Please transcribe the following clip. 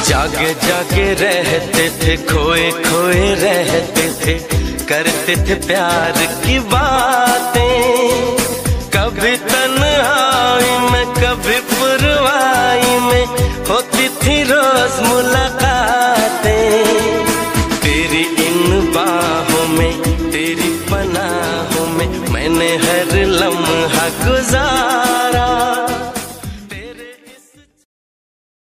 जागे जागे रहते थे, खोए खोए रहते थे, करते थे प्यार की बातें। कभी तन्हाई में कभी पुरवाई में होती थी रोज मुलाकातें। तेरी इन बाहों में, तेरी पनाहों में मैंने हर लम्हा